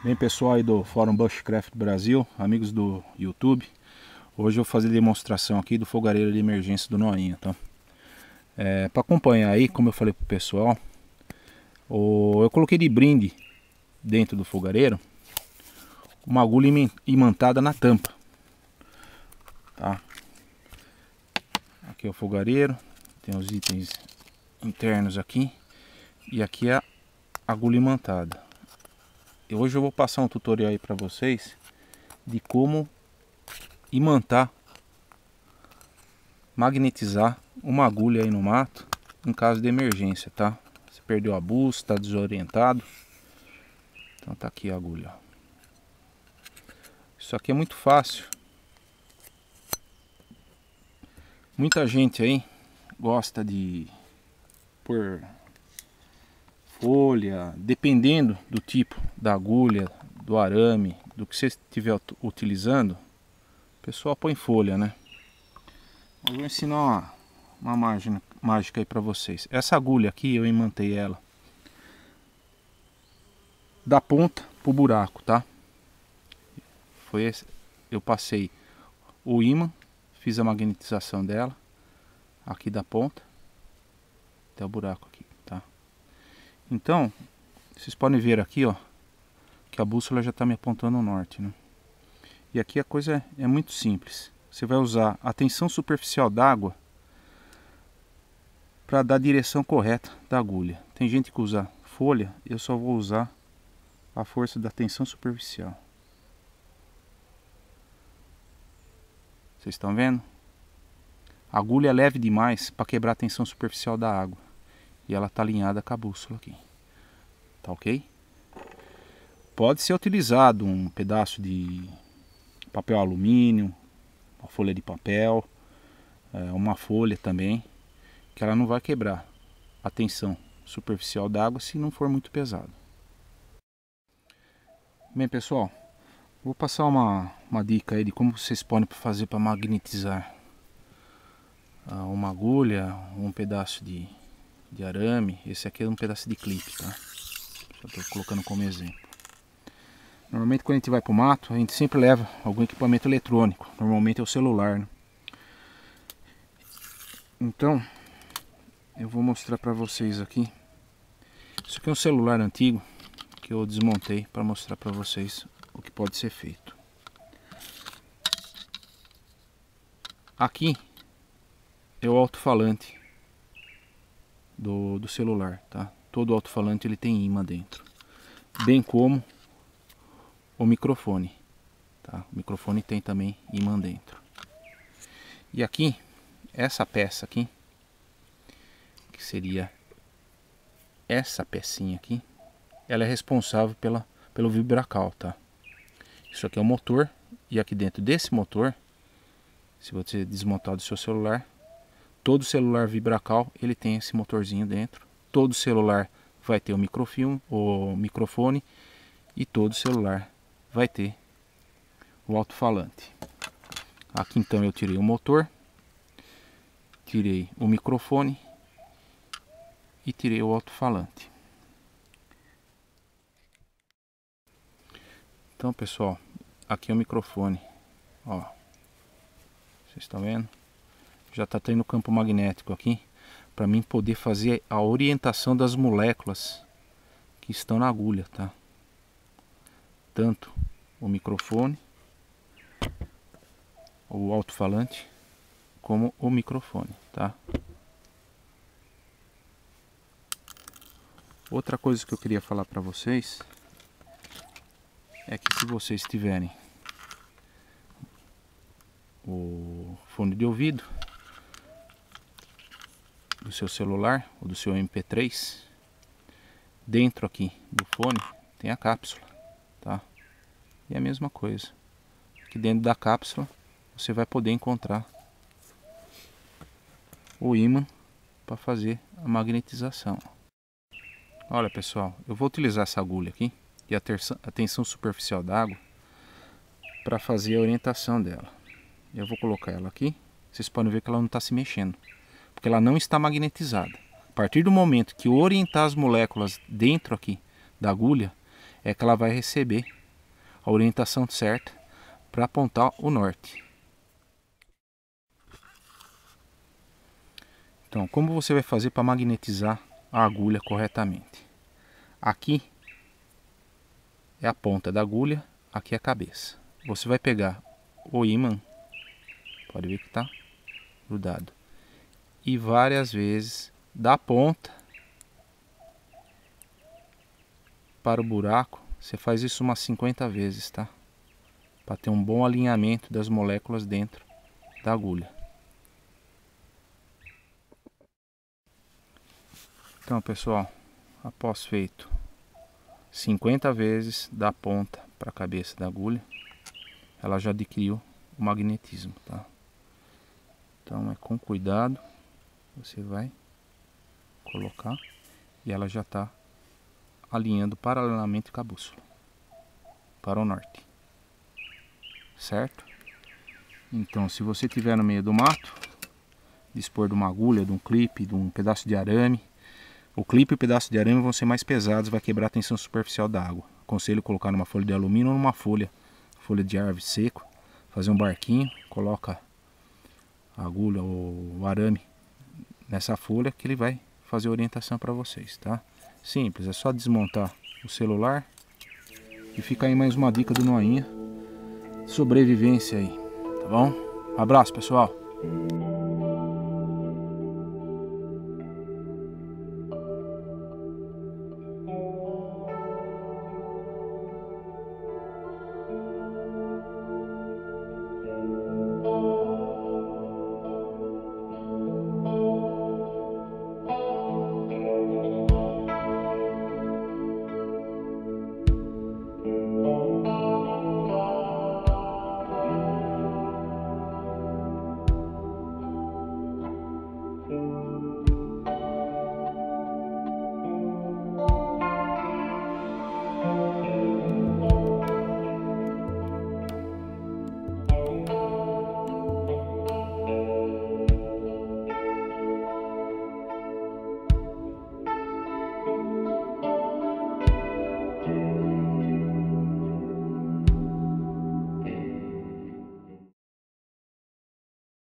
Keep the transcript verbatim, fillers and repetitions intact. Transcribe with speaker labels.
Speaker 1: Bem, pessoal aí do Fórum Bushcraft Brasil, amigos do YouTube, hoje eu vou fazer demonstração aqui do fogareiro de emergência do Noinha, tá? É, para acompanhar aí, como eu falei pro pessoal, o, eu coloquei de brinde dentro do fogareiro uma agulha imantada na tampa, tá? Aqui é o fogareiro, tem os itens internos aqui e aqui é a agulha imantada. E hoje eu vou passar um tutorial aí para vocês de como imantar, magnetizar uma agulha aí no mato em caso de emergência, tá? Você perdeu a bússola, está desorientado, então tá aqui a agulha. Isso aqui é muito fácil. Muita gente aí gosta de pôr folha, dependendo do tipo da agulha, do arame, do que você estiver utilizando, o pessoal põe folha, né? Eu vou ensinar uma, uma mágica, mágica aí para vocês. Essa agulha aqui eu imantei ela da ponta pro buraco, tá? Foi esse, eu passei o ímã, fiz a magnetização dela aqui da ponta até o buraco aqui, tá? Então, vocês podem ver aqui, ó, que a bússola já está me apontando o norte, né? E aqui a coisa é, é muito simples. Você vai usar a tensão superficial d'água para dar a direção correta da agulha. Tem gente que usa folha, eu só vou usar a força da tensão superficial. Vocês estão vendo? A agulha é leve demais para quebrar a tensão superficial da água. E ela está alinhada com a bússola aqui. Tá ok? Pode ser utilizado um pedaço de papel alumínio, uma folha de papel, uma folha também, que ela não vai quebrar a tensão superficial da água se não for muito pesado. Bem, pessoal, vou passar uma, uma dica aí de como vocês podem fazer para magnetizar uma agulha, um pedaço de de arame. Esse aqui é um pedaço de clipe, tá? Só estou colocando como exemplo. Normalmente quando a gente vai para o mato, a gente sempre leva algum equipamento eletrônico. Normalmente é o celular, né? Então, eu vou mostrar para vocês aqui. Isso aqui é um celular antigo que eu desmontei para mostrar para vocês o que pode ser feito. Aqui é o alto-falante Do, do celular, tá? Todo alto-falante ele tem ímã dentro, bem como o microfone, tá? O microfone tem também ímã dentro. E aqui, essa peça aqui, que seria essa pecinha aqui, ela é responsável pela, pelo vibracal, tá? Isso aqui é o motor, e aqui dentro desse motor, se você desmontar do seu celular, todo celular vibracal ele tem esse motorzinho dentro. Todo celular vai ter o microfilme, o microfone, e todo celular vai ter o alto-falante. Aqui então eu tirei o motor, tirei o microfone e tirei o alto-falante. Então, pessoal, aqui é o microfone, ó. Vocês estão vendo? Já está tendo campo magnético aqui para mim poder fazer a orientação das moléculas que estão na agulha, tá? Tanto o microfone, o alto-falante, como o microfone, tá? Outra coisa que eu queria falar para vocês é que se vocês tiverem o fone de ouvido do seu celular ou do seu M P três, dentro aqui do fone tem a cápsula, tá? E é a mesma coisa. Aqui dentro da cápsula você vai poder encontrar o ímã para fazer a magnetização. Olha, pessoal, eu vou utilizar essa agulha aqui e a, a tensão superficial da água para fazer a orientação dela. Eu vou colocar ela aqui. Vocês podem ver que ela não está se mexendo, porque ela não está magnetizada. A partir do momento que eu orientar as moléculas dentro aqui da agulha, é que ela vai receber a orientação certa para apontar o norte. Então, como você vai fazer para magnetizar a agulha corretamente? Aqui é a ponta da agulha, aqui é a cabeça. Você vai pegar o ímã, pode ver que está grudado, e várias vezes da ponta para o buraco. Você faz isso umas cinquenta vezes, tá? Para ter um bom alinhamento das moléculas dentro da agulha. Então, pessoal, após feito cinquenta vezes da ponta para a cabeça da agulha, ela já adquiriu o magnetismo, tá? Então é com cuidado, você vai colocar e ela já está alinhando paralelamente com a bússola para o norte, certo? Então, se você estiver no meio do mato, dispor de uma agulha, de um clipe, de um pedaço de arame. O clipe e o pedaço de arame vão ser mais pesados, vai quebrar a tensão superficial da água. Aconselho colocar numa folha de alumínio ou numa folha, folha de árvore seco, fazer um barquinho, coloca a agulha ou o arame nessa folha que ele vai fazer a orientação para vocês, tá? Simples, é só desmontar o celular e fica aí mais uma dica do Noinha. Sobrevivência aí, tá bom? Abraço, pessoal!